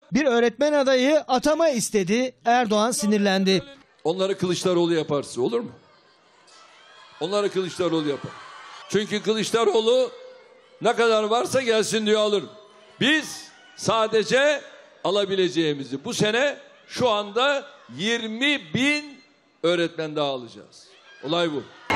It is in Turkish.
Bir öğretmen adayı atama istedi. Erdoğan sinirlendi. Onları Kılıçdaroğlu yaparsa olur mu? Onları Kılıçdaroğlu yapar. Çünkü Kılıçdaroğlu ne kadar varsa gelsin diyor alır. Biz sadece alabileceğimizi bu sene şu anda 20.000 öğretmen daha alacağız. Olay bu.